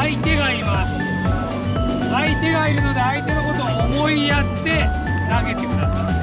相手がいます。相手がいるので相手のことを思いやって投げてください。